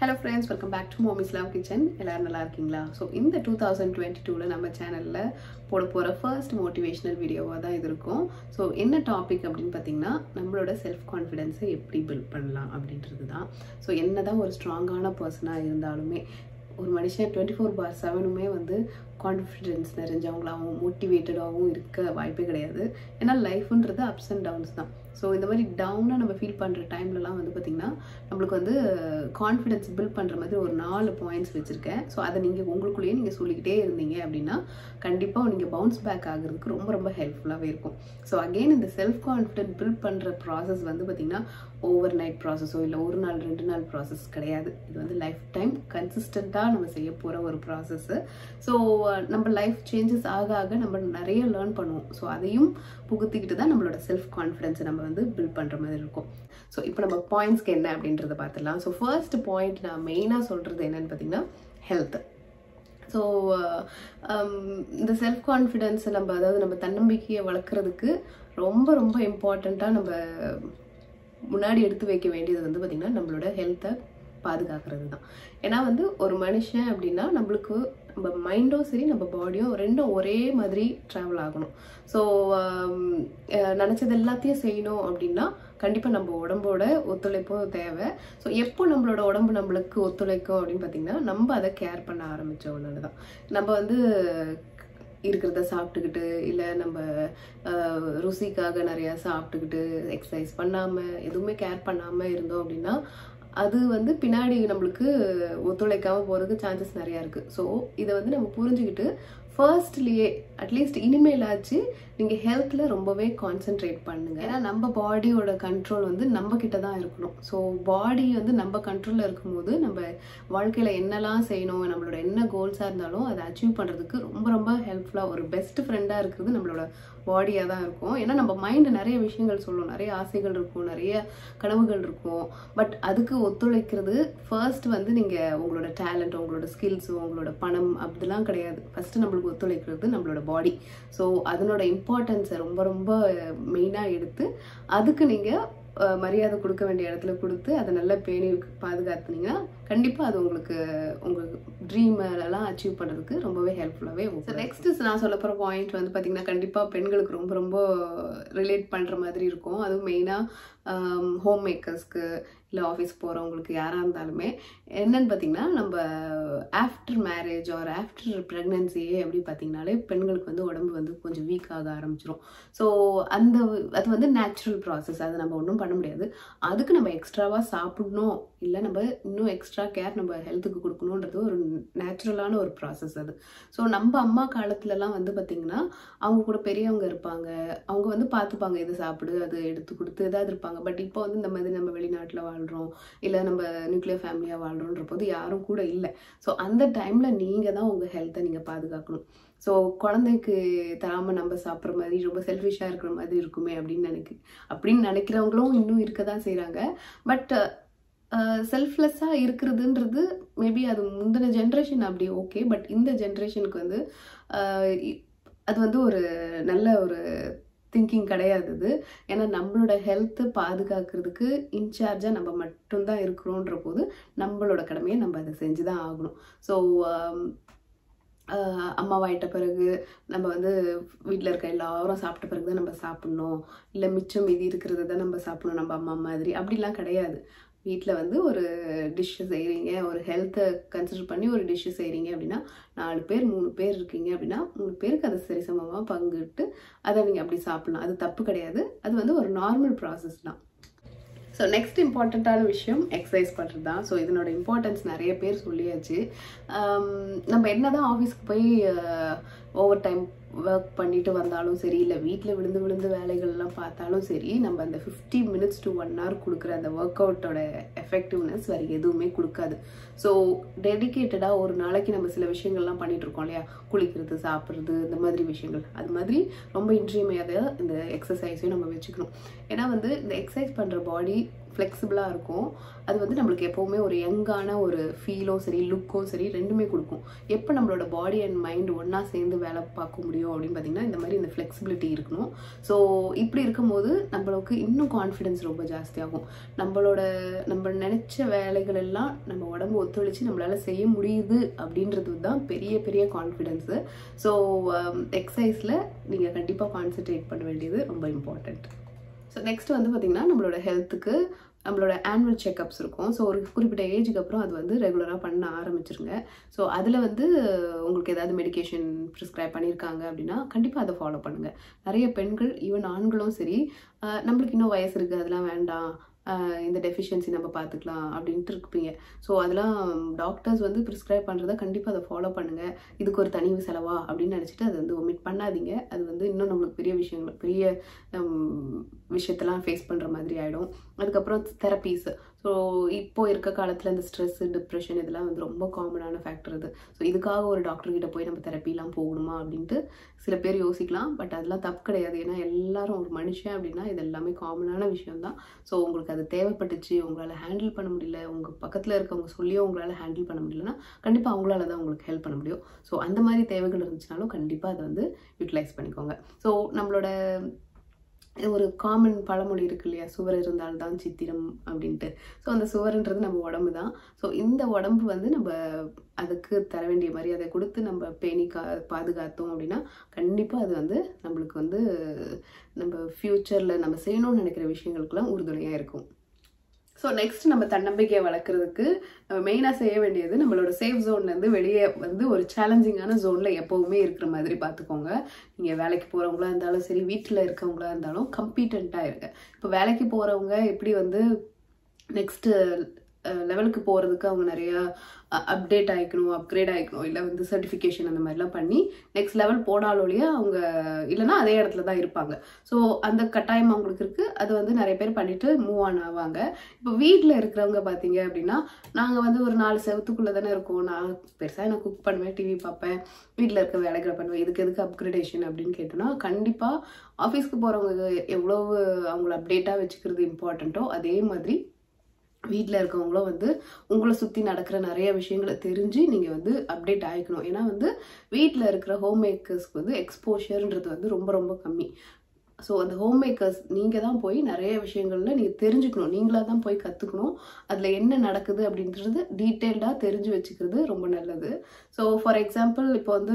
Hello friends, welcome back to Mommy's Love Kitchen. எல்லாரும் நல்லா இருக்கீங்களா? So இந்த 2022ல நம்ம சேனல்ல போட போற ஃபர்ஸ்ட் மோட்டிவேஷனல் வீடியோவா தான் இது இருக்கும். So என்ன டாபிக் அப்படினு பாத்தீங்கன்னா நம்மளோட செல்ஃப் கான்ஃபிடன்ஸை எப்படி பில்ட் பண்ணலாம் அப்படின்றது தான். So என்னதான் ஒரு ஸ்ட்ராங்கான பர்சனா இருந்தாலுமே ஒரு மனுஷன் 24/7மே வந்து கான்ஃபிடன்ஸ் நிறைஞ்சவங்களாகவும் மோட்டிவேட்டடாகவும் இருக்க வாய்ப்பே கிடையாது. ஏன்னா லைஃப்ன்றது அப்ஸ் அண்ட் டவுன்ஸ் தான். ஸோ இந்த மாதிரி டவுனாக நம்ம ஃபீல் பண்ணுற டைம்லலாம் வந்து பார்த்திங்கன்னா நம்மளுக்கு வந்து கான்ஃபிடென்ஸ் பில்ட் பண்ணுற மாதிரி ஒரு 4 பாயிண்ட்ஸ் வச்சுருக்கேன். ஸோ அதை நீங்கள் உங்களுக்குள்ளேயே நீங்கள் சொல்லிக்கிட்டே இருந்தீங்க அப்படின்னா கண்டிப்பாக நீங்கள் பவுன்ஸ் பேக் ஆகிறதுக்கு ரொம்ப ரொம்ப ஹெல்ப்ஃபுல்லாகவே இருக்கும். ஸோ அகெயின் இந்த செல்ஃப் கான்ஃபிடென்ட் பில்ட் பண்ணுற ப்ராசஸ் வந்து பார்த்திங்கன்னா ஓவர் நைட் ப்ராசஸோ இல்லை ஒரு நாள் 2 நாள் ப்ராசஸ் கிடையாது. இது வந்து லைஃப் டைம் கன்சிஸ்டண்ட்டாக நம்ம செய்ய போகிற ஒரு ப்ராசஸ்ஸு. ஸோ நம்ம லைஃப் சேஞ்சஸ் ஆக ஆக நம்ம நிறைய லேர்ன் பண்ணுவோம். ஸோ அதையும் புகுத்திக்கிட்டு தான் நம்மளோட செல்ஃப் கான்ஃபிடென்ஸை நம்ம வந்து பில்ட் பண்ணுற மாதிரி இருக்கும். ஸோ இப்போ நம்ம பாயிண்ட்ஸ்க்கு என்ன அப்படின்றத பார்த்துடலாம். ஸோ ஃபர்ஸ்ட் பாயிண்ட் நான் மெயினாக சொல்கிறது என்னன்னு பார்த்தீங்கன்னா ஹெல்த். ஸோ இந்த செல்ஃப் கான்ஃபிடென்ஸை நம்ம அதாவது நம்ம தன்னம்பிக்கையை வளர்க்குறதுக்கு ரொம்ப ரொம்ப இம்பார்ட்டண்ட்டாக நம்ம முன்னாடி எடுத்து வைக்க வேண்டியது வந்து பார்த்திங்கன்னா நம்மளோட ஹெல்த்தை பாதுகாக்கிறது தான். ஏன்னா வந்து ஒரு மனுஷன் அப்படின்னா நம்மளுக்கு நம்ம மைண்டும் சரி நம்ம பாடியும் ரெண்டும் ஒரே மாதிரி ட்ராவல் ஆகணும். ஸோ நினச்சது எல்லாத்தையும் செய்யணும் அப்படின்னா கண்டிப்பாக நம்ம உடம்போட ஒத்துழைப்பும் தேவை. ஸோ எப்போ நம்மளோட உடம்பு நம்மளுக்கு ஒத்துழைக்கும் அப்படின்னு பார்த்திங்கன்னா நம்ம அதை கேர் பண்ண ஆரம்பித்த ஒன்று தான். நம்ம வந்து இருக்கிறத சாப்பிட்டுக்கிட்டு இல்லை நம்ம ருசிக்காக நிறையா சாப்பிட்டுக்கிட்டு எக்ஸசைஸ் பண்ணாமல் எதுவுமே கேர் பண்ணாமல் இருந்தோம் அப்படின்னா அது வந்து பின்னாடி நம்மளுக்கு ஒத்துழைக்காமல் போகிறதுக்கு சான்சஸ் நிறையா இருக்குது. ஸோ இதை வந்து நம்ம புரிஞ்சுக்கிட்டு ஃபர்ஸ்ட்லேயே அட்லீஸ்ட் இனிமேலாச்சு நீங்கள் ஹெல்த்தில் ரொம்பவே கான்சென்ட்ரேட் பண்ணுங்கள். ஏன்னா நம்ம பாடியோட கண்ட்ரோல் வந்து நம்ம கிட்ட தான் இருக்கணும். ஸோ பாடி வந்து நம்ம கண்ட்ரோலில் இருக்கும்போது நம்ம வாழ்க்கையில் என்னெல்லாம் செய்யணும் நம்மளோட என்ன கோல்ஸாக இருந்தாலும் அதை அச்சீவ் பண்ணுறதுக்கு ரொம்ப ரொம்ப ஹெல்ப்ஃபுல்லாக ஒரு பெஸ்ட் ஃப்ரெண்டாக இருக்கிறது நம்மளோட பாடியாக தான் இருக்கும். ஏன்னா நம்ம மைண்டு நிறைய விஷயங்கள் சொல்லும், நிறைய ஆசைகள் இருக்கும், நிறைய கனவுகள் இருக்கும். பட் அதுக்கு ஒத்துழைக்கிறது ஃபர்ஸ்ட் வந்து நீங்கள் உங்களோட டேலண்ட், உங்களோட ஸ்கில்ஸ், உங்களோட பணம் அப்படிலாம் கிடையாது. ஃபர்ஸ்ட் நம்மளுக்கு ஒத்துழைக்கிறது நம்மளோட பாடி. ஸோ அதனோட இம்பார்ட்டன்ஸை ரொம்ப ரொம்ப மெயினாக எடுத்து அதுக்கு நீங்கள் மரியாதை கொடுக்க வேண்டிய இடத்துல கொடுத்து அதை நல்லா பேணி பாதுகாத்துனீங்கன்னா கண்டிப்பாக அது உங்களுக்கு உங்கள் ட்ரீமெல்லாம் அச்சீவ் பண்ணுறதுக்கு ரொம்பவே ஹெல்ப்ஃபுல்லாகவே இருக்கும். ஸோ நெக்ஸ்ட் நான் சொல்ல போகிற பாயிண்ட் வந்து பார்த்திங்கன்னா கண்டிப்பாக பெண்களுக்கு ரொம்ப ரொம்ப ரிலேட் பண்ணுற மாதிரி இருக்கும். அதுவும் மெயினாக ஹோம் மேக்கர்ஸ்க்கு இல்லை ஆஃபீஸ் போகிறவங்களுக்கு யாராக இருந்தாலுமே என்னன்னு பார்த்திங்கன்னா நம்ம ஆஃப்டர் மேரேஜ் ஆர் ஆஃப்டர் ப்ரெக்னன்சியே எப்படி பார்த்திங்கனாலே பெண்களுக்கு வந்து உடம்பு வந்து கொஞ்சம் வீக் ஆக ஆரம்பிச்சிடும். ஸோ அது வந்து நேச்சுரல் ப்ராசஸ், அதை நம்ம ஒன்றும் பண்ண முடியாது. அதுக்கு நம்ம எக்ஸ்ட்ராவாக சாப்பிடணும் இல்லை நம்ம இன்னும் எக்ஸ்ட்ரா கேர் நம்ம ஹெல்த்துக்கு கொடுக்கணுன்றது ஒரு நேச்சுரலான ஒரு ப்ராசஸ் அது. ஸோ நம்ம அம்மா காலத்துலலாம் வந்து பார்த்திங்கன்னா அவங்க கூட பெரியவங்க இருப்பாங்க, அவங்க வந்து பார்த்துப்பாங்க, இது சாப்பிடு அது எடுத்து கொடுத்து ஏதாவது இருப்பாங்க. பட் இப்போ வந்து இந்த மாதிரி நம்ம வெளிநாட்டில் வாழ்கிறோம் இல்லை நம்ம நியூக்ளியர் ஃபேமிலியாக வாழ்கிறோன்ற போது யாரும் கூட இல்லை. ஸோ அந்த டைமில் நீங்கள் தான் உங்கள் ஹெல்த்தை நீங்கள் பாதுகாக்கணும். ஸோ குழந்தைக்கு தராமல் நம்ம சாப்பிட்ற மாதிரி ரொம்ப செல்ஃபிஷாக இருக்கிற மாதிரி இருக்குமே அப்படின்னு நினைக்கிறவங்களும் இன்னும் இருக்க தான் செய்கிறாங்க. பட் செல்ஃப்லெஸ்ஸாக இருக்கிறதுன்றது மேபி அது முந்தின ஜென்ரேஷன் அப்படி ஓகே. பட் இந்த ஜென்ரேஷனுக்கு வந்து அது வந்து ஒரு நல்ல ஒரு திங்கிங் கிடையாது அது. ஏன்னா நம்மளோட ஹெல்த்தை பாதுகாக்கிறதுக்கு இன்சார்ஜாக நம்ம மட்டும்தான் இருக்கிறோன்ற போது நம்மளோட கடமையை நம்ம அதை செஞ்சு தான் ஆகணும். ஸோ அம்மாவாயிட்ட பிறகு நம்ம வந்து வீட்டில் இருக்க எல்லாரும் சாப்பிட்ட பிறகு தான் நம்ம சாப்பிட்ணும், இல்லை மிச்சம் மீதி இருக்கிறது தான் நம்ம சாப்பிடணும் நம்ம அம்மா மாதிரி அப்படிலாம் கிடையாது. வீட்டில் வந்து ஒரு டிஷ்ஷு செய்கிறீங்க, ஒரு ஹெல்த்தை கன்சிடர் பண்ணி ஒரு டிஷ்ஷு செய்கிறீங்க அப்படின்னா 4 பேர் 3 பேர் இருக்கீங்க அப்படின்னா 3 பேருக்கு அதை சரிசமமாக பங்கிட்டு அதை நீங்கள் அப்படி சாப்பிட்லாம். அது தப்பு கிடையாது, அது வந்து ஒரு நார்மல் ப்ராசஸ் தான். ஸோ நெக்ஸ்ட் இம்பார்ட்டண்ட்டான விஷயம் எக்ஸசைஸ் பண்ணுறது தான். ஸோ இதனோட இம்பார்ட்டன்ஸ் நிறைய பேர் சொல்லியாச்சு. நம்ம என்ன தான் ஆஃபீஸ்க்கு போய் ஓவர் டைம் ஒர்க் பண்ணிட்டு வந்தாலும் சரி இல்லை வீட்டில் விழுந்து வேலைகள்லாம் பார்த்தாலும் சரி நம்ம அந்த 50 minutes to 1 hour கொடுக்குற அந்த ஒர்க் அவுட்டோட எஃபெக்டிவ்னஸ் வேறு எதுவுமே கொடுக்காது. ஸோ டெடிக்கேட்டடாக ஒரு நாளைக்கு நம்ம சில விஷயங்கள்லாம் பண்ணிட்டு இருக்கோம் இல்லையா, குளிக்கிறது, சாப்பிட்றது, இந்த மாதிரி விஷயங்கள், அது மாதிரி ரொம்ப இன்றியமையாத இந்த எக்ஸசைஸையும் நம்ம வச்சுக்கணும். ஏன்னா வந்து இந்த எக்ஸசைஸ் பண்ணுற பாடி ஃப்ளெக்சிபிளாக இருக்கும். அது வந்து நம்மளுக்கு எப்போவுமே ஒரு யங்கான ஒரு ஃபீலும் சரி லுக்கும் சரி ரெண்டுமே கொடுக்கும். எப்போ நம்மளோட பாடி அண்ட் மைண்ட் ஒன்றா சேர்ந்து வேலை பார்க்க முடியும் அப்படின்னு பார்த்தீங்கன்னா இந்த மாதிரி இந்த ஃப்ளெக்சிபிலிட்டி இருக்கணும். ஸோ இப்படி இருக்கும்போது நம்மளுக்கு இன்னும் கான்ஃபிடென்ஸ் ரொம்ப ஜாஸ்தியாகும். நம்ம நினச்ச வேலைகள் எல்லாம் நம்ம உடம்பு ஒத்துழைச்சி நம்மளால் செய்ய முடியுது அப்படின்றது தான் பெரிய பெரிய கான்ஃபிடென்ஸு. ஸோ எக்ஸசைஸில் நீங்கள் கண்டிப்பாக கான்சென்ட்ரேட் பண்ண வேண்டியது ரொம்ப இம்பார்ட்டண்ட். ஸோ நெக்ஸ்ட் வந்து பார்த்திங்கன்னா நம்மளோட ஹெல்த்துக்கு நம்மளோட ஆனுவல் செக்கப்ஸ் இருக்கும். ஸோ ஒரு குறிப்பிட்ட ஏஜுக்கு அப்புறம் அது வந்து ரெகுலராக பண்ண ஆரம்பிச்சிருங்க. ஸோ அதில் வந்து உங்களுக்கு ஏதாவது மெடிக்கேஷன் ப்ரிஸ்கிரைப் பண்ணியிருக்காங்க அப்படின்னா கண்டிப்பாக அதை ஃபாலோ பண்ணுங்கள். நிறைய பெண்கள் ஈவன் ஆண்களும் சரி நம்மளுக்கு இன்னும் வயசு இருக்குது அதெல்லாம் வேண்டாம், இந்த டெஃபிஷியன்சி நம்ம பார்த்துக்கலாம் அப்படின்ட்டு இருப்பீங்க. ஸோ அதெல்லாம் டாக்டர்ஸ் வந்து ப்ரிஸ்கிரைப் பண்ணுறதை கண்டிப்பாக அதை ஃபாலோ பண்ணுங்கள். இதுக்கு ஒரு தனி செலவா அப்படின்னு நினச்சிட்டு அதை வந்து ஒமிட் பண்ணாதீங்க. அது வந்து இன்னும் நம்மளுக்கு பெரிய விஷயத்தெல்லாம் ஃபேஸ் பண்ணுற மாதிரி ஆகிடும். அதுக்கப்புறம் தெரப்பீஸ். ஸோ இப்போ இருக்க காலத்தில் இந்த ஸ்ட்ரெஸ்ஸு டிப்ரெஷன் இதெல்லாம் வந்து ரொம்ப காமனான ஃபேக்டர் இது. ஸோ இதுக்காக ஒரு டாக்டர்கிட்ட போய் நம்ம தெரப்பிலாம் போகணுமா அப்படின்ட்டு சில பேர் யோசிக்கலாம். பட் அதெல்லாம் தப்பு கிடையாது. ஏன்னா எல்லாரும் ஒரு மனுஷன் அப்படின்னா இது எல்லாமே காமனான விஷயம்தான். ஸோ உங்களுக்கு அது தேவைப்பட்டுச்சு, உங்களால் ஹேண்டில் பண்ண முடியல, உங்கள் பக்கத்தில் இருக்கவங்க சொல்லியோ உங்களால் ஹேண்டில் பண்ண முடியலன்னா கண்டிப்பாக அவங்களால தான் உங்களுக்கு ஹெல்ப் பண்ண முடியும். ஸோ அந்த மாதிரி தேவைகள் இருந்துச்சுனாலும் கண்டிப்பாக அதை வந்து யூட்டிலைஸ் பண்ணிக்கோங்க. ஸோ நம்மளோட ஒரு காமன் பழமொழி இருக்கு இல்லையா, சுவர் இருந்தால்தான் சித்திரம் அப்படின்ட்டு. ஸோ அந்த சுவர்ன்றது நம்ம உடம்பு தான். ஸோ இந்த உடம்பு வந்து நம்ம அதுக்கு தர வேண்டிய மரியாதை கொடுத்து நம்ம பேணி பாதுகாத்தோம் அப்படின்னா கண்டிப்பாக அது வந்து நம்மளுக்கு வந்து நம்ம ஃப்யூச்சரில் நம்ம செய்யணும்னு நினைக்கிற விஷயங்களுக்கெல்லாம் உறுதுணையாக இருக்கும். ஸோ நெக்ஸ்ட் நம்ம தன்னம்பிக்கையை வளர்க்குறதுக்கு நம்ம மெயினாக செய்ய வேண்டியது நம்மளோட சேஃப் ஜோன்லேருந்து வெளியே வந்து ஒரு சேலஞ்சிங்கான ஜோனில் எப்போவுமே இருக்கிற மாதிரி பார்த்துக்கோங்க. நீங்கள் வேலைக்கு போகிறவங்களா இருந்தாலும் சரி வீட்டில் இருக்கவங்களா இருந்தாலும் கம்பீட்டண்ட்டாக இருங்க. இப்போ வேலைக்கு போகிறவங்க எப்படி வந்து நெக்ஸ்ட்டு லெவலுக்கு போகிறதுக்கு அவங்க நிறையா அப்டேட் ஆகிக்கணும், அப்கிரேட் ஆகிக்கணும், இல்லை வந்து சர்டிஃபிகேஷன் அந்த மாதிரிலாம் பண்ணி நெக்ஸ்ட் லெவல் போனாலோலையே அவங்க இல்லைன்னா அதே இடத்துல தான் இருப்பாங்க. ஸோ அந்த கட்டாயம் அவங்களுக்கு இருக்குது. அது வந்து நிறைய பேர் பண்ணிட்டு மூவ் ஆன் ஆவாங்க. இப்போ வீட்டில் இருக்கிறவங்க பார்த்தீங்க அப்படின்னா நாங்கள் வந்து ஒரு 4 செவத்துக்குள்ளே தானே இருக்கோம், நான் பெருசாக நான் குக் பண்ணுவேன், டிவி பார்ப்பேன், வீட்டில் இருக்க வேலைகளை பண்ணுவேன், எதுக்கு அப்கிரேடேஷன் அப்படின்னு கேட்டோன்னா கண்டிப்பாக ஆஃபீஸ்க்கு போகிறவங்க எவ்வளவு அவங்கள அப்டேட்டாக வச்சுக்கிறது இம்பார்ட்டண்ட்டோ அதே மாதிரி வீட்டில் இருக்கவங்களும் வந்து உங்களை சுற்றி நடக்கிற நிறைய விஷயங்களை தெரிஞ்சு நீங்கள் வந்து அப்டேட் ஆகிக்கணும். ஏன்னா வந்து வீட்டில் இருக்கிற ஹோம் மேக்கர்ஸ்க்கு வந்து எக்ஸ்போஷர்ன்றது வந்து ரொம்ப ரொம்ப கம்மி. ஸோ அந்த ஹோம் மேக்கர்ஸ் நீங்கள் தான் போய் நிறைய விஷயங்கள்ல நீங்கள் தெரிஞ்சுக்கணும், நீங்களாக தான் போய் கற்றுக்கணும். அதில் என்ன நடக்குது அப்படின்றது டீட்டெயில்டாக தெரிஞ்சு வச்சுக்கிறது ரொம்ப நல்லது. ஸோ ஃபார் எக்ஸாம்பிள் இப்போ வந்து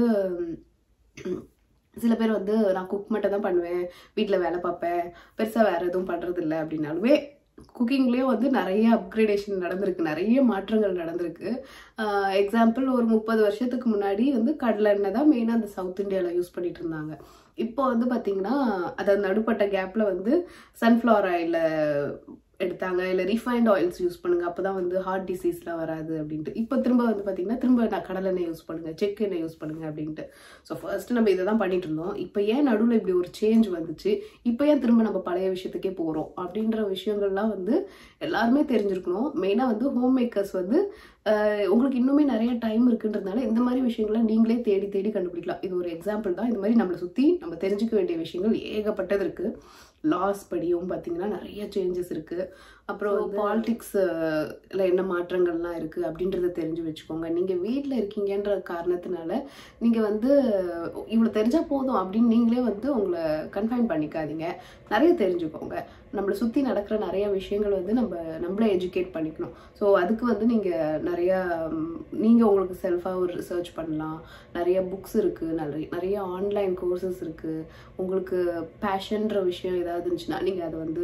சில பேர் வந்து நான் குக் மட்டும் தான் பண்ணுவேன், வீட்டில் வேலை பார்ப்பேன், பெருசாக வேறு எதுவும் பண்ணுறது இல்லை அப்படின்னாலுமே குக்கிங்லேயே வந்து நிறைய அப்கிரேடேஷன் நடந்திருக்கு, நிறைய மாற்றங்கள் நடந்திருக்கு. எக்ஸாம்பிள் ஒரு 30 வருஷத்துக்கு முன்னாடி வந்து கடலை எண்ணெய் தான் மெயினாக அந்த சவுத் இந்தியாவில் யூஸ் பண்ணிட்டு இருந்தாங்க. இப்போ வந்து பார்த்தீங்கன்னா அதாவது நடுப்பட்ட கேப்பில் வந்து சன்ஃப்ளவர் ஆயிலை எடுத்தாங்க, இல்லை ரீஃபைண்ட் ஆயில்ஸ் யூஸ் பண்ணுங்க, அப்போ தான் வந்து ஹார்ட் டிசீஸ்லாம் வராது அப்படின்ட்டு. இப்போ திரும்ப வந்து பார்த்தீங்கன்னா திரும்ப நான் கடலை எண்ணெய் யூஸ் பண்ணுங்க, செக் எண்ணெய் யூஸ் பண்ணுங்க அப்படின்ட்டு. ஸோ ஃபர்ஸ்ட் நம்ம இதை தான் பண்ணிட்டு இருந்தோம். இப்போ ஏன் நடுவில் இப்படி ஒரு சேஞ்ச் வந்துச்சு, இப்போ ஏன் திரும்ப நம்ம பழைய விஷயத்துக்கே போகிறோம் அப்படின்ற விஷயங்கள்லாம் வந்து எல்லாருமே தெரிஞ்சிருக்கணும். மெயினாக வந்து ஹோம் மேக்கர்ஸ் வந்து உங்களுக்கு இன்னுமே நிறைய டைம் இருக்குன்றதுனால இந்த மாதிரி விஷயங்களை நீங்களே தேடி தேடி கண்டுபிடிக்கலாம். இது ஒரு எக்ஸாம்பிள் தான். இந்த மாதிரி நம்மளை சுற்றி நம்ம தெரிஞ்சுக்க வேண்டிய விஷயங்கள் ஏகப்பட்டது இருக்குது. லாஸ் படியும் பார்த்தீங்கன்னா நிறைய சேஞ்சஸ் இருக்குது. அப்புறம் பாலிடிக்ஸில் என்ன மாற்றங்கள்லாம் இருக்குது அப்படின்றத தெரிஞ்சு வச்சுக்கோங்க. நீங்கள் வீட்டில் இருக்கீங்கன்ற காரணத்தினால நீங்கள் வந்து இவ்வளோ தெரிஞ்சால் போதும் அப்படின்னு நீங்களே வந்து உங்களை கன்ஃபைன் பண்ணிக்காதீங்க. நிறைய தெரிஞ்சுக்கோங்க. நம்மளை சுற்றி நடக்கிற நிறைய விஷயங்கள் வந்து நம்மளே எஜுகேட் பண்ணிக்கணும். ஸோ அதுக்கு வந்து நீங்கள் உங்களுக்கு செல்ஃபாக ஒரு ரிசர்ச் பண்ணலாம். நிறைய புக்ஸ் இருக்குது, நிறைய ஆன்லைன் கோர்சஸ் இருக்குது. உங்களுக்கு பேஷன்ற விஷயம் ஏதாவது இருந்துச்சுன்னா நீங்கள் அதை வந்து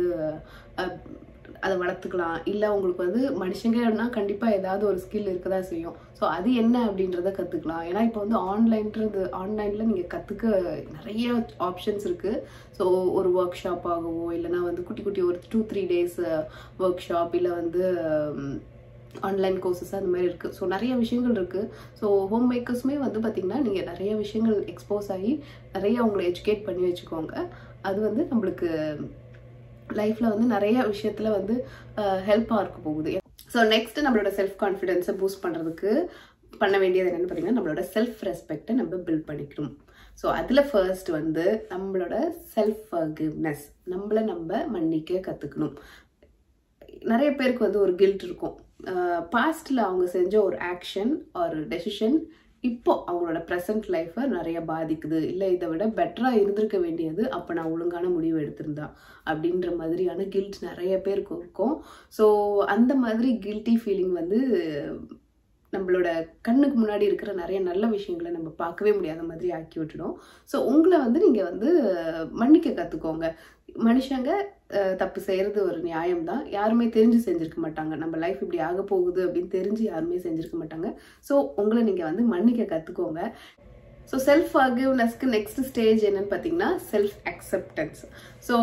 அதை வளர்த்துக்கலாம். இல்லை உங்களுக்கு வந்து மனுஷங்கன்னா கண்டிப்பாக ஏதாவது ஒரு ஸ்கில் இருக்க தான் செய்யும். ஸோ அது என்ன அப்படின்றத கற்றுக்கலாம். ஏன்னா இப்போ வந்து ஆன்லைனில் நீங்கள் கற்றுக்க நிறைய ஆப்ஷன்ஸ் இருக்குது. ஸோ ஒரு ஒர்க் ஷாப் ஆகவோ இல்லைனா வந்து குட்டி ஒரு 2-3 days ஒர்க் ஷாப், இல்லை வந்து ஆன்லைன் கோர்சஸ் அந்த மாதிரி இருக்குது. ஸோ நிறைய விஷயங்கள் இருக்குது. ஸோ ஹோம் மேக்கர்ஸுமே வந்து பார்த்திங்கன்னா நீங்கள் நிறைய விஷயங்கள் எக்ஸ்போஸ் ஆகி நிறைய அவங்களை எஜுகேட் பண்ணி வச்சுக்கோங்க. அது வந்து நம்மளுக்கு லைஃப்பில் வந்து நிறைய விஷயத்தில் வந்து ஹெல்ப்பாக இருக்க போகுது. ஸோ நெக்ஸ்ட் நம்மளோட செல்ஃப் கான்ஃபிடென்ஸை பூஸ்ட் பண்ணுறதுக்கு பண்ண வேண்டியது என்னென்னு பார்த்தீங்கன்னா நம்மளோட செல்ஃப் ரெஸ்பெக்டை நம்ம பில்ட் பண்ணிக்கணும். ஸோ அதில் ஃபர்ஸ்ட் வந்து நம்மளோட செல்ஃப் ஃபர்கிவ்னஸ், நம்ம மன்னிக்க கற்றுக்கணும். நிறைய பேருக்கு வந்து ஒரு கில்ட் இருக்கும். பாஸ்ட்ல அவங்க செஞ்ச ஒரு ஆக்ஷன் ஒரு டெசிஷன் இப்போ அவங்களோட ப்ரெசன்ட் லைஃப்பை நிறைய பாதிக்குது, இல்லை இதை விட பெட்டராக இருந்திருக்க வேண்டியது அப்போ நான் ஒழுங்கான முடிவு எடுத்திருந்தா அப்படின்ற மாதிரியான கில்ட் நிறைய பேருக்கு இருக்கும். ஸோ அந்த மாதிரி கில்ட்டி ஃபீலிங் வந்து நம்மளோட கண்ணுக்கு முன்னாடி இருக்கிற நிறைய நல்ல விஷயங்களை நம்ம பார்க்கவே முடியாத மாதிரி ஆக்கி விட்டுடும். ஸோ உங்களை வந்து நீங்கள் வந்து மன்னிக்க கற்றுக்கோங்க. மனுஷங்க தப்பு செய்கிறது ஒரு நியாயம்தான். யாருமே தெரிஞ்சு செஞ்சுருக்க மாட்டாங்க. நம்ம லைஃப் இப்படி ஆக போகுது அப்படின்னு தெரிஞ்சு யாருமே செஞ்சுருக்க மாட்டாங்க. ஸோ உங்களை நீங்கள் வந்து மன்னிக்க கற்றுக்கோங்க. ஸோ செல்ஃப் ஃபர்கிவ்னஸ்க்கு நெக்ஸ்ட் ஸ்டேஜ் என்னன்னு பார்த்தீங்கன்னா செல்ஃப் அக்செப்டன்ஸ். ஸோ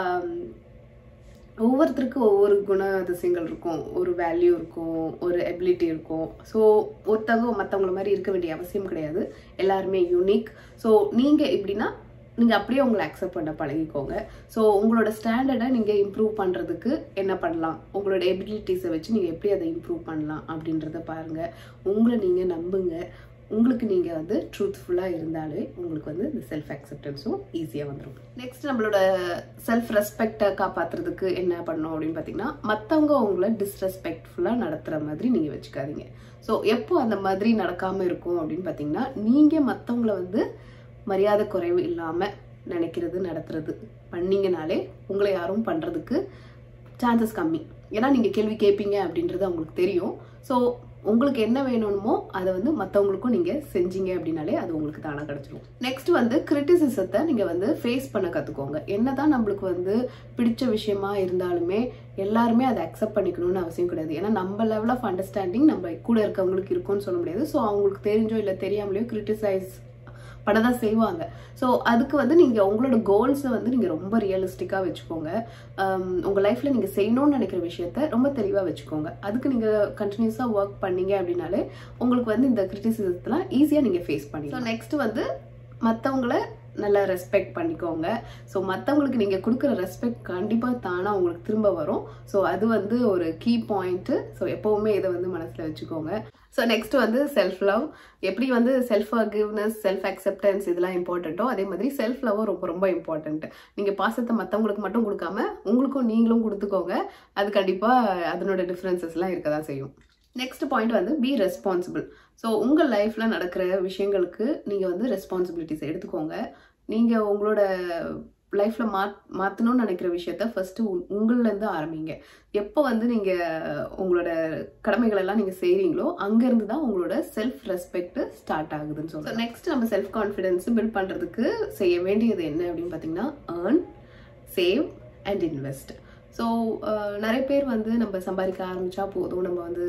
ஒவ்வொருத்தருக்கும் ஒவ்வொரு குணாதிசயங்கள் இருக்கும், ஒரு வேல்யூ இருக்கும், ஒரு எபிலிட்டி இருக்கும். ஸோ ஒருத்தவங்க மற்றவங்கள மாதிரி இருக்க வேண்டிய அவசியம் கிடையாது. எல்லாருமே யூனிக். ஸோ நீங்கள் எப்படின்னா நீங்கள் அப்படியே உங்களை அக்செப்ட் பண்ண பழகிக்கோங்க. ஸோ உங்களோட ஸ்டாண்டர்டை நீங்கள் இம்ப்ரூவ் பண்ணுறதுக்கு என்ன பண்ணலாம், உங்களோட எபிலிட்டிஸை வச்சு நீங்கள் எப்படி அதை இம்ப்ரூவ் பண்ணலாம் அப்படின்றத பாருங்கள். உங்களை நீங்கள் நம்புங்க. உங்களுக்கு நீங்கள் வந்து ட்ரூத்ஃபுல்லாக இருந்தாலே உங்களுக்கு வந்து இந்த செல்ஃப் அக்செப்டன்ஸும் ஈஸியாக வந்துடும். நெக்ஸ்ட் நம்மளோட செல்ஃப் ரெஸ்பெக்டை காப்பாற்றுறதுக்கு என்ன பண்ணணும் அப்படின்னு பார்த்தீங்கன்னா, மற்றவங்க உங்களை டிஸ்ரெஸ்பெக்ட்ஃபுல்லாக நடத்துகிற மாதிரி நீங்கள் வச்சுக்காதீங்க. ஸோ எப்போ அந்த மாதிரி நடக்காமல் இருக்கும் அப்படின்னு பார்த்தீங்கன்னா, நீங்கள் மற்றவங்கள வந்து மரியாதை குறைவு இல்லாமல் நினைக்கிறது நடத்துறது பண்ணிங்கனாலே உங்களை யாரும் பண்ணுறதுக்கு சான்சஸ் கம்மி. ஏன்னா நீங்கள் கேள்வி கேட்பீங்க அப்படின்றது அவங்களுக்கு தெரியும். ஸோ உங்களுக்கு என்ன வேணுமோ அதை வந்து மற்றவங்களுக்கும் நீங்கள் செஞ்சீங்க அப்படின்னாலே அது உங்களுக்கு தானாக கிடச்சிடும். நெக்ஸ்ட் வந்து கிரிட்டிசிசத்தை நீங்கள் வந்து ஃபேஸ் பண்ண கற்றுக்கோங்க. என்னதான் நம்மளுக்கு வந்து பிடிச்ச விஷயமா இருந்தாலுமே எல்லாருமே அதை அக்செப்ட் பண்ணிக்கணும்னு அவசியம் கிடையாது. ஏன்னா நம்ம லெவல் ஆஃப் அண்டர்ஸ்டாண்டிங் நம்ம கூட இருக்கவங்களுக்கு இருக்கும்னு சொல்ல முடியாது. ஸோ அவங்களுக்கு தெரிஞ்சோ இல்லை தெரியாமலையோ கிரிட்டிசைஸ் பண்ணதான் செய்வாங்க. ஸோ அதுக்கு வந்து நீங்கள் உங்களோட கோல்ஸை வந்து நீங்கள் ரொம்ப ரியலிஸ்டிக்காக வச்சுக்கோங்க. உங்கள் லைஃப்பில் நீங்கள் செய்யணும்னு நினைக்கிற விஷயத்த ரொம்ப தெளிவாக வச்சுக்கோங்க. அதுக்கு நீங்கள் கண்டினியூஸாக ஒர்க் பண்ணீங்க அப்படின்னாலே உங்களுக்கு வந்து இந்த கிரிட்டிசிசத்தெலாம் ஈஸியாக நீங்கள் ஃபேஸ் பண்ணி. ஸோ நெக்ஸ்ட் வந்து மற்றவங்கள நல்லா ரெஸ்பெக்ட் பண்ணிக்கோங்க. ஸோ மற்றவங்களுக்கு நீங்கள் கொடுக்குற ரெஸ்பெக்ட் கண்டிப்பாக தானாக உங்களுக்கு திரும்ப வரும். ஸோ அது வந்து ஒரு கீ பாயிண்ட்டு. ஸோ எப்போவுமே இதை வந்து மனசில் வச்சுக்கோங்க. ஸோ நெக்ஸ்ட் வந்து செல்ஃப் லவ். எப்படி வந்து செல்ஃப் ஃபர்கிவ்னஸ் செல்ஃப் அக்செப்டன்ஸ் இதெல்லாம் இம்பார்ட்டண்ட்டோ அதே மாதிரி செல்ஃப் லவ்வும் ரொம்ப ரொம்ப இம்பார்ட்டன்ட். நீங்கள் பாசத்தை மற்றவங்களுக்கு மட்டும் கொடுக்காம உங்களுக்கும் நீங்களும் கொடுத்துக்கோங்க. அது கண்டிப்பாக அதனோட டிஃப்ரென்சஸ்லாம் இருக்க தான் செய்யும். நெக்ஸ்ட் பாயிண்ட் வந்து பி ரெஸ்பான்சிபிள். ஸோ உங்கள் லைஃப்பில் நடக்கிற விஷயங்களுக்கு நீங்கள் வந்து ரெஸ்பான்சிபிலிட்டிஸ் எடுத்துக்கோங்க. நீங்கள் உங்களோட லைஃப்பில் மாற்றணும்னு நினைக்கிற விஷயத்த ஃபஸ்ட்டு உங்கள்லேருந்து ஆரம்பிங்க. எப்போ வந்து நீங்கள் உங்களோட கடமைகளெல்லாம் நீங்கள் செய்கிறீங்களோ அங்கேருந்து தான் உங்களோட செல்ஃப் ரெஸ்பெக்ட் ஸ்டார்ட் ஆகுதுன்னு சொல்லுங்கள். நெக்ஸ்ட் நம்ம செல்ஃப் கான்ஃபிடென்ஸ் பில்ட் பண்ணுறதுக்கு செய்ய வேண்டியது என்ன அப்படின்னு பார்த்தீங்கன்னா, earn, save and invest. So நிறைய பேர் வந்து நம்ம சம்பாதிக்க ஆரம்பித்தா போதும், நம்ம வந்து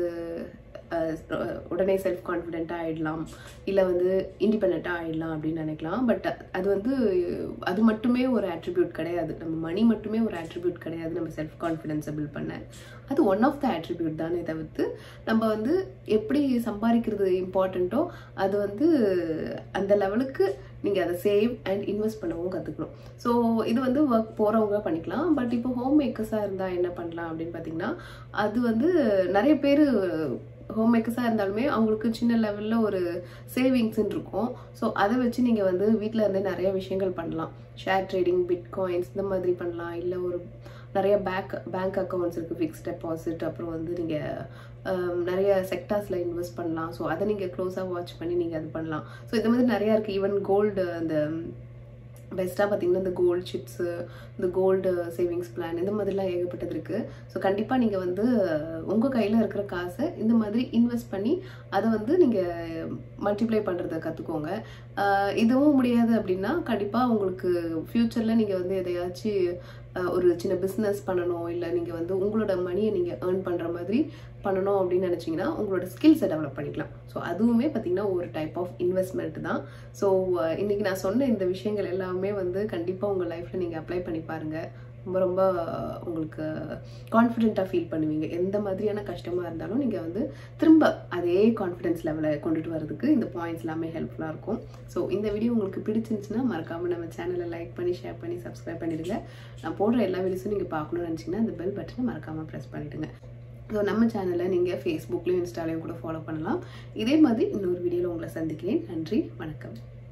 உடனே செல்ஃப் கான்ஃபிடென்ட்டாக ஆகிடலாம், இல்லை வந்து இண்டிபெண்ட்டாக ஆகிடலாம் அப்படின்னு நினைக்கலாம். பட் அது வந்து அது மட்டுமே ஒரு ஆட்ரிபியூட் கிடையாது. நம்ம மணி மட்டுமே ஒரு ஆட்ரிபியூட் கிடையாது. நம்ம செல்ஃப் கான்ஃபிடென்ஸை பில்ட் பண்ண அது ஒன் ஆஃப் த ஆட்ரிபியூட் தானே தவிர்த்து நம்ம வந்து எப்படி சம்பாதிக்கிறது இம்பார்ட்டண்ட்டோ அது வந்து அந்த லெவலுக்கு நீங்கள் அதை சேவ் அண்ட் இன்வெஸ்ட் பண்ணவும் கற்றுக்கணும். ஸோ இது வந்து ஒர்க் போகிறவங்க பண்ணிக்கலாம். பட் இப்போ ஹோம் மேக்கர்ஸாக இருந்தால் என்ன பண்ணலாம் அப்படின்னு பார்த்தீங்கன்னா, அது வந்து நிறைய பேர் ஹோம் மேக்கர்ஸாக இருந்தாலுமே அவங்களுக்கு சின்ன லெவலில் ஒரு சேவிங்ஸ்ன்னு இருக்கும். ஸோ அதை வச்சு நீங்கள் வந்து வீட்டில் இருந்தே நிறைய விஷயங்கள் பண்ணலாம். ஷேர் ட்ரேடிங், பிட்காயின்ஸ் இந்த மாதிரி பண்ணலாம். இல்லை ஒரு நிறைய பேங்க் அக்கௌண்ட்ஸ் இருக்குது, ஃபிக்ஸ்ட் டெபாசிட். அப்புறம் வந்து நீங்கள் நிறைய செக்டார்ஸில் இன்வெஸ்ட் பண்ணலாம். ஸோ அதை நீங்கள் க்ளோஸாக வாட்ச் பண்ணி நீங்கள் அது பண்ணலாம். ஸோ இந்த மாதிரி நிறையா இருக்குது. ஈவன் கோல்டு அந்த பெஸ்ட்டாக பார்த்தீங்கன்னா இந்த கோல்டு சிப்ஸு, இந்த கோல்டு சேவிங்ஸ் பிளான் இந்த மாதிரிலாம் ஏகப்பட்டது இருக்குது. ஸோ கண்டிப்பாக நீங்கள் வந்து உங்கள் கையில் இருக்கிற காசை இந்த மாதிரி இன்வெஸ்ட் பண்ணி அதை வந்து நீங்கள் மல்டிப்ளை பண்ணுறதை கற்றுக்கோங்க. இதுவும் முடியாது அப்படின்னா கண்டிப்பாக உங்களுக்கு ஃப்யூச்சரில் நீங்கள் வந்து எதையாச்சும் ஒரு சின்ன பிஸ்னஸ் பண்ணணும், இல்லை நீங்கள் வந்து உங்களோட மணியை நீங்கள் ஏர்ன் பண்ணுற மாதிரி பண்ணணும் அப்படின்னு நினச்சிங்கன்னா உங்களோட ஸ்கில்ஸை டெவலப் பண்ணிக்கலாம். ஸோ அதுவுமே பார்த்திங்கன்னா ஒரு டைப் ஆஃப் இன்வெஸ்ட்மெண்ட் தான். ஸோ இன்றைக்கி நான் சொன்ன இந்த விஷயங்கள் எல்லாமே வந்து கண்டிப்பாக உங்கள் லைஃப்பில் நீங்கள் அப்ளை பண்ணி பாருங்கள். ரொம்ப ரொம்ப உங்களுக்கு கான்ஃபிடென்ட்டாக ஃபீல் பண்ணுவீங்க. எந்த மாதிரியான கஷ்டமாக இருந்தாலும் நீங்கள் வந்து திரும்ப அதே கான்ஃபிடென்ஸ் லெவலை கொண்டுட்டு வரதுக்கு இந்த பாயிண்ட்ஸ் எல்லாமே ஹெல்ப்ஃபுல்லாக இருக்கும். ஸோ இந்த வீடியோ உங்களுக்கு பிடிச்சிருந்துச்சுன்னா மறக்காமல் நம்ம சேனலை லைக் பண்ணி ஷேர் பண்ணி சப்ஸ்கிரைப் பண்ணிடுங்க. நான் போடுற எல்லா வீடியோஸும் நீங்கள் பார்க்கணும்னு நினச்சிங்கன்னா அந்த பெல் பட்டனை மறக்காமல் ப்ரெஸ் பண்ணிவிடுங்க. ஸோ நம்ம சேனலை நீங்கள் ஃபேஸ்புக்லேயும் இன்ஸ்டாலையும் கூட ஃபாலோ பண்ணலாம். இதே மாதிரி இன்னொரு வீடியோவில் உங்களை சந்திக்கிறேன். நன்றி, வணக்கம்.